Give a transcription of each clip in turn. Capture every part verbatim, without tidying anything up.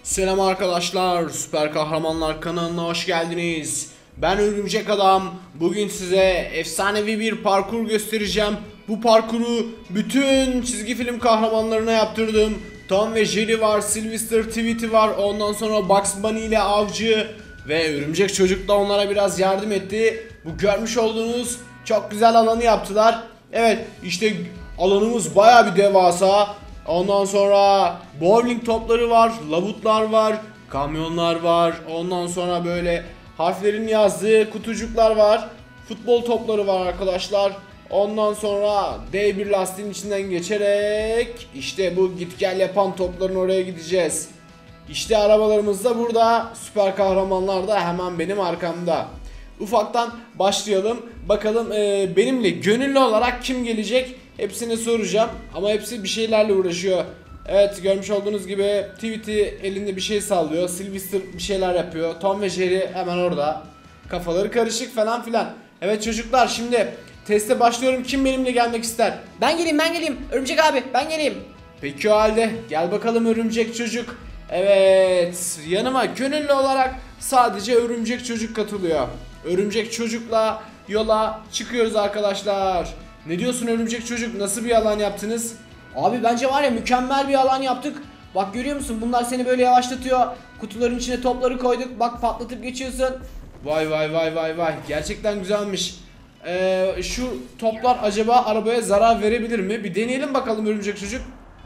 Selam arkadaşlar, Süper Kahramanlar kanalına hoş geldiniz. Ben Örümcek Adam. Bugün size efsanevi bir parkur göstereceğim. Bu parkuru bütün çizgi film kahramanlarına yaptırdım. Tom ve Jerry var, Sylvester Tweety var, ondan sonra Bugs Bunny ile Avcı ve Örümcek Çocuk da onlara biraz yardım etti. Bu görmüş olduğunuz çok güzel alanı yaptılar. Evet, işte alanımız baya bir devasa. Ondan sonra bowling topları var, labutlar var, kamyonlar var. Ondan sonra böyle harflerin yazdığı kutucuklar var. Futbol topları var arkadaşlar. Ondan sonra dev bir lastiğin içinden geçerek işte bu git gel yapan topların oraya gideceğiz. İşte arabalarımız da burada. Süper kahramanlar da hemen benim arkamda. Ufaktan başlayalım. Bakalım e, benimle gönüllü olarak kim gelecek? Hepsine soracağım. Ama hepsi bir şeylerle uğraşıyor. Evet, görmüş olduğunuz gibi Tweety elinde bir şey sallıyor. Sylvester bir şeyler yapıyor. Tom ve Jerry hemen orada. Kafaları karışık falan filan. Evet çocuklar, şimdi teste başlıyorum. Kim benimle gelmek ister? Ben geleyim ben geleyim. Örümcek abi ben geleyim. Peki o halde gel bakalım Örümcek Çocuk. Evet, yanıma gönüllü olarak sadece Örümcek Çocuk katılıyor. Örümcek Çocuk'la yola çıkıyoruz arkadaşlar. Ne diyorsun Örümcek Çocuk? Nasıl bir alan yaptınız? Abi bence var ya mükemmel bir alan yaptık. Bak görüyor musun, bunlar seni böyle yavaşlatıyor. Kutuların içine topları koyduk. Bak patlatıp geçiyorsun. Vay vay vay vay vay. Gerçekten güzelmiş. Ee, şu toplar acaba arabaya zarar verebilir mi? Bir deneyelim bakalım Örümcek Çocuk.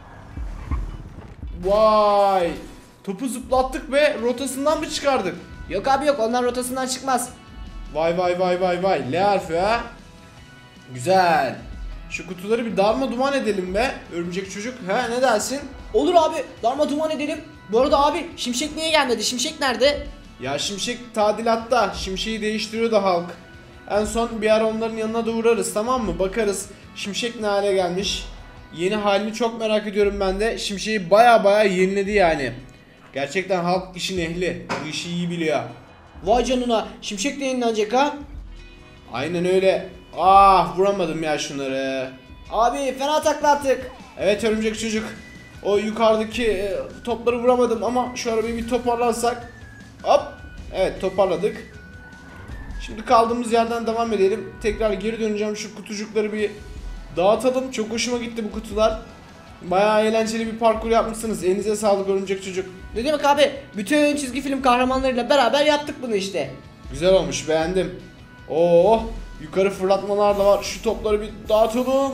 Vay. Topu zıplattık ve rotasından mı çıkardık? Yok abi yok, onlar rotasından çıkmaz. Vay vay vay vay vay. L harfi ha. Güzel. Şu kutuları bir darma duman edelim be Örümcek Çocuk. He, ne dersin? Olur abi, darma duman edelim. Bu arada abi Şimşek niye gelmedi? Şimşek nerede? Ya Şimşek tadilatta. Şimşek'i değiştiriyordu halk. En son bir ara onların yanına da uğrarız, tamam mı? Bakarız Şimşek ne hale gelmiş. Yeni halini çok merak ediyorum ben de. Şimşek'i baya baya yeniledi yani. Gerçekten halk işin ehli. Bu işi iyi biliyor. Vay canına, Şimşek de yenilenecek ha. Aynen öyle. Ah, vuramadım ya şunları. Abi fena takla attık. Evet Örümcek Çocuk. O yukarıdaki e, topları vuramadım ama şu arabayı bir toparlarsak. Hop. Evet, toparladık. Şimdi kaldığımız yerden devam edelim. Tekrar geri döneceğim. Şu kutucukları bir dağıtalım. Çok hoşuma gitti bu kutular. Bayağı eğlenceli bir parkur yapmışsınız. Elinize sağlık Örümcek Çocuk. Ne demek abi? Bütün çizgi film kahramanlarıyla beraber yaptık bunu işte. Güzel olmuş, beğendim. Oh, yukarı fırlatmalar da var. Şu topları bir dağıtalım.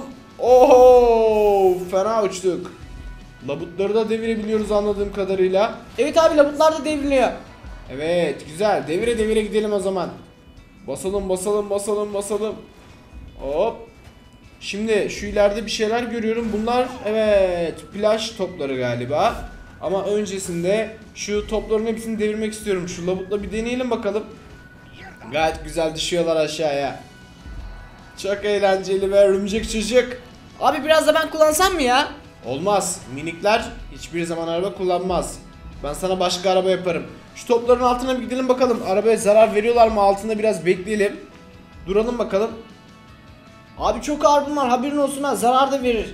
Oho, fena uçtuk. Labutları da devirebiliyoruz anladığım kadarıyla. Evet abi, labutlar da devriliyor. Evet, güzel. Devire devire gidelim o zaman. Basalım basalım basalım basalım. Hop. Şimdi şu ileride bir şeyler görüyorum. Bunlar evet plaj topları galiba. Ama öncesinde şu topların hepsini devirmek istiyorum. Şu labutla bir deneyelim bakalım. Gayet güzel düşüyorlar aşağıya. Çok eğlenceli ve Örümcek Çocuk. Abi biraz da ben kullansam mı ya? Olmaz. Minikler hiçbir zaman araba kullanmaz. Ben sana başka araba yaparım. Şu topların altına bir gidelim bakalım. Arabaya zarar veriyorlar mı? Altında biraz bekleyelim. Duralım bakalım. Abi çok ağır bunlar, haberin olsun ha, zarar da verir.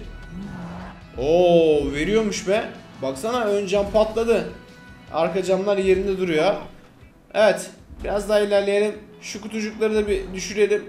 Oo, veriyormuş be. Baksana, ön cam patladı. Arka camlar yerinde duruyor. Evet, biraz daha ilerleyelim. Şu kutucukları da bir düşürelim.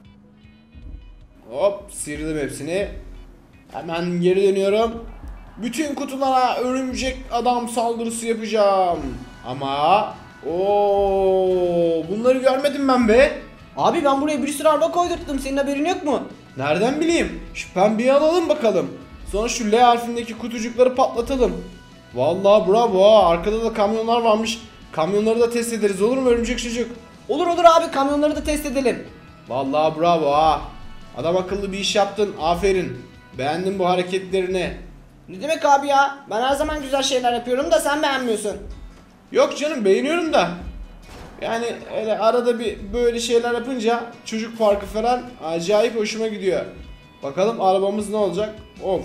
Hop, sıyırdım hepsini. Hemen geri dönüyorum. Bütün kutulara Örümcek Adam saldırısı yapacağım. Ama ooo, bunları görmedim ben be. Abi ben buraya bir sürü araba koydurttum, senin haberin yok mu? Nereden bileyim? Şu pembeyi alalım bakalım. Sonra şu L harfindeki kutucukları patlatalım. Vallahi bravo ha. Arkada da kamyonlar varmış. Kamyonları da test ederiz, olur mu Örümcek Çocuk? Olur olur abi, kamyonları da test edelim. Vallahi bravo ha. Adam akıllı bir iş yaptın. Aferin. Beğendim bu hareketlerini. Ne demek abi ya? Ben her zaman güzel şeyler yapıyorum da sen beğenmiyorsun. Yok canım, beğeniyorum da. Yani öyle arada bir böyle şeyler yapınca çocuk farkı falan acayip hoşuma gidiyor. Bakalım arabamız ne olacak? Of.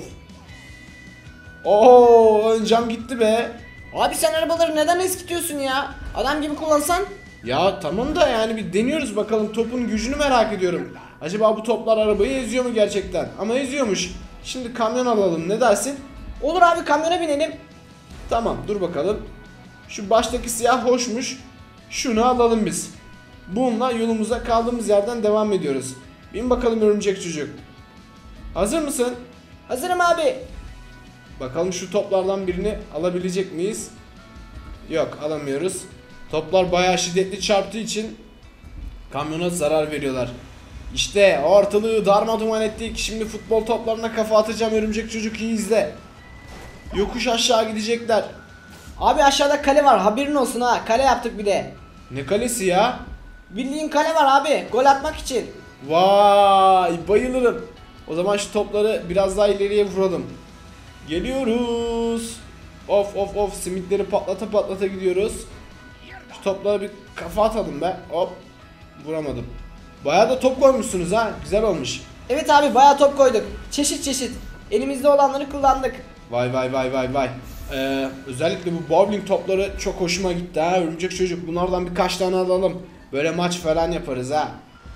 Oo, ön cam gitti be. Abi sen arabaları neden eskitiyorsun ya? Adam gibi kullansan. Ya tamam da yani bir deniyoruz bakalım, topun gücünü merak ediyorum. Acaba bu toplar arabayı eziyor mu gerçekten? Ama eziyormuş. Şimdi kamyon alalım, ne dersin? Olur abi, kamyona binelim. Tamam, dur bakalım. Şu baştaki siyah hoşmuş. Şunu alalım biz. Bununla yolumuza kaldığımız yerden devam ediyoruz. Bin bakalım örümcek çocuk. Hazır mısın? Hazırım abi. Bakalım şu toplardan birini alabilecek miyiz? Yok, alamıyoruz. Toplar bayağı şiddetli çarptığı için kamyona zarar veriyorlar. İşte ortalığı darmaduman ettik. Şimdi futbol toplarına kafa atacağım örümcek çocuk, iyi izle. Yokuş aşağı gidecekler. Abi aşağıda kale var, haberin olsun ha. Kale yaptık bir de. Ne kalesi ya? Bildiğin kale var abi, gol atmak için. Vay, bayılırım. O zaman şu topları biraz daha ileriye vuralım. Geliyoruz. Of of of, simitleri patlata patlata gidiyoruz. Şu toplara bir kafa atalım be. Hop. Vuramadım. Bayağı da top koymuşsunuz ha. Güzel olmuş. Evet abi, bayağı top koyduk. Çeşit çeşit. Elimizde olanları kullandık. Vay vay vay vay vay. Ee, özellikle bu bowling topları çok hoşuma gitti ha. Örümcek çocuk, bunlardan birkaç tane alalım. Böyle maç falan yaparız ha.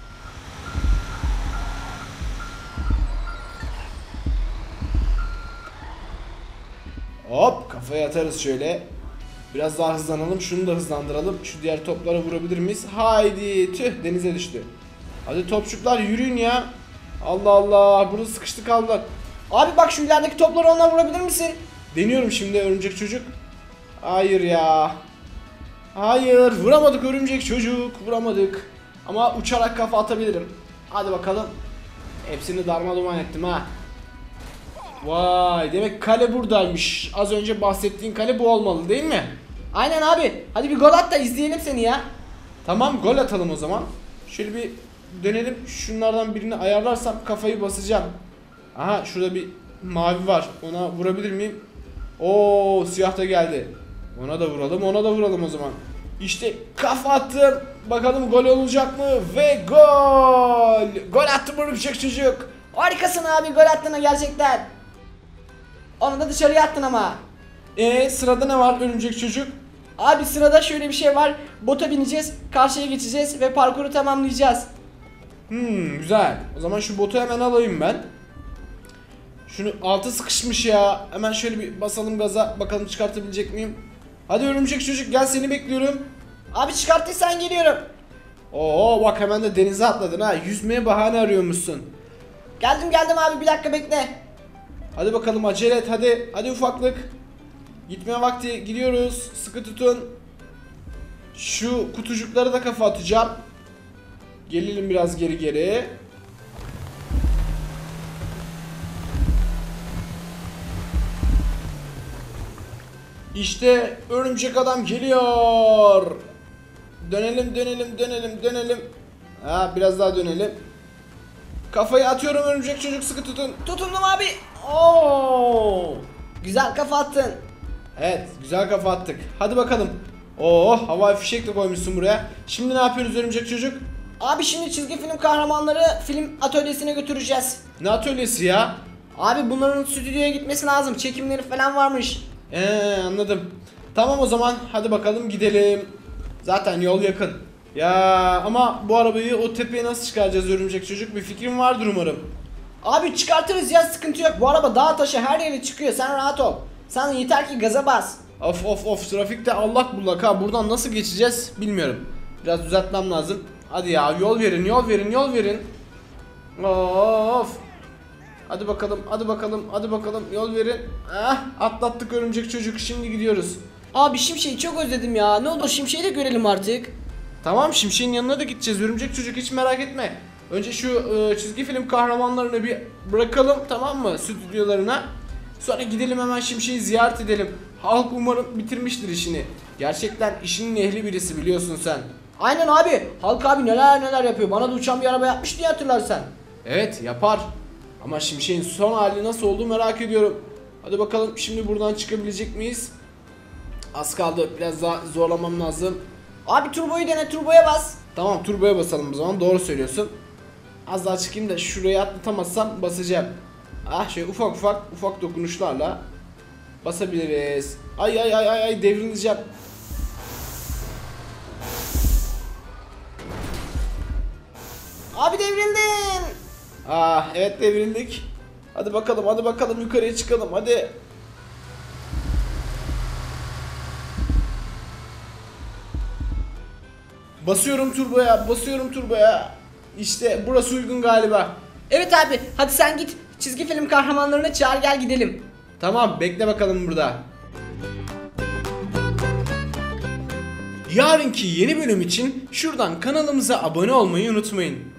Hop, kafaya atarız şöyle. Biraz daha hızlanalım. Şunu da hızlandıralım. Şu diğer toplara vurabilir miyiz? Haydi. Tüh, denize düştü. Hadi topçuklar yürüyün ya. Allah Allah. Burada sıkıştı kaldılar. Abi bak, şu ilerideki topları onunla vurabilir misin? Deniyorum şimdi örümcek çocuk. Hayır ya. Hayır. Vuramadık örümcek çocuk. Vuramadık. Ama uçarak kafa atabilirim. Hadi bakalım. Hepsini darmaduman ettim ha. Vay, demek kale buradaymış. Az önce bahsettiğin kale bu olmalı değil mi? Aynen abi. Hadi bir gol at da izleyelim seni ya. Tamam, gol atalım o zaman. Şöyle bir dönelim. Şunlardan birini ayarlarsam kafayı basacağım. Aha, şurada bir mavi var. Ona vurabilir miyim? Oo, siyah da geldi. Ona da vuralım, ona da vuralım o zaman. İşte kafa attım. Bakalım gol olacak mı? Ve gol! Gol attım örümcek çocuk. Harikasın abi, gol attın ha gerçekten. Onu da dışarıya attın ama. Ee, sırada ne var örümcek çocuk? Abi sırada şöyle bir şey var. Bota bineceğiz, karşıya geçeceğiz ve parkuru tamamlayacağız. Hmm, güzel. O zaman şu botu hemen alayım ben. Şunu, altı sıkışmış ya. Hemen şöyle bir basalım gaza. Bakalım çıkartabilecek miyim? Hadi örümcek çocuk, gel, seni bekliyorum. Abi çıkarttıysan geliyorum. Oo, bak hemen de denize atladın ha. Yüzmeye bahane arıyormuşsun. Geldim geldim abi, bir dakika bekle. Hadi bakalım, acele et hadi. Hadi ufaklık. Gitme vakti, gidiyoruz. Sıkı tutun. Şu kutucuklara da kafa atacağım. Gelelim biraz geri geri. İşte örümcek adam geliyor. Dönelim dönelim dönelim dönelim. Ha, biraz daha dönelim. Kafayı atıyorum örümcek çocuk, sıkı tutun. Tutundum abi. Oo! Güzel kafa attın. Evet, güzel kafa attık. Hadi bakalım. Oo, havai fişek de koymuşsun buraya. Şimdi ne yapıyoruz örümcek çocuk? Abi şimdi çizgi film kahramanları film atölyesine götüreceğiz. Ne atölyesi ya? Abi bunların stüdyoya gitmesi lazım. Çekimleri falan varmış. Eee, anladım. Tamam o zaman, hadi bakalım gidelim. Zaten yol yakın. Ya ama bu arabayı o tepeye nasıl çıkaracağız örümcek çocuk? Bir fikrin vardır umarım. Abi çıkartırız ya, sıkıntı yok. Bu araba dağ taşı her yere çıkıyor, sen rahat ol. Sen yeter ki gaza bas. Of of of, trafikte allak bullak ha. Buradan nasıl geçeceğiz bilmiyorum. Biraz düzeltmem lazım. Hadi ya, yol verin yol verin yol verin. Of. Hadi bakalım hadi bakalım hadi bakalım, yol verin. Ah, atlattık örümcek çocuk, şimdi gidiyoruz. Abi Şimşek'i çok özledim ya. Ne olur Şimşek'i de görelim artık. Tamam, Şimşek'in yanına da gideceğiz örümcek çocuk, hiç merak etme. Önce şu e, çizgi film kahramanlarını bir bırakalım, tamam mı, stüdyolarına. Sonra gidelim hemen Şimşek'i ziyaret edelim. Halk umarım bitirmiştir işini. Gerçekten işinin ehli birisi, biliyorsun sen. Aynen abi. Halk abi neler neler yapıyor. Bana da uçan bir araba yapmış diye hatırlarsan. Evet, yapar. Ama Şimşek'in son hali nasıl olduğu merak ediyorum. Hadi bakalım, şimdi buradan çıkabilecek miyiz? Az kaldı, biraz daha zorlamam lazım. Abi turboyu dene, turboya bas. Tamam, turboya basalım o zaman, doğru söylüyorsun. Az daha çıkayım da şuraya atlatamazsam basacağım. Ah, şöyle ufak ufak ufak dokunuşlarla basabiliriz. Ay ay ay ay ay, devrileceğim. Abi devrildin. Ah evet, devrildik. Hadi bakalım hadi bakalım, yukarıya çıkalım hadi. Basıyorum turboya, basıyorum turboya. İşte burası uygun galiba. Evet abi, hadi sen git çizgi film kahramanlarını çağır, gel gidelim. Tamam, bekle bakalım burada. Yarınki yeni bölüm için şuradan kanalımıza abone olmayı unutmayın.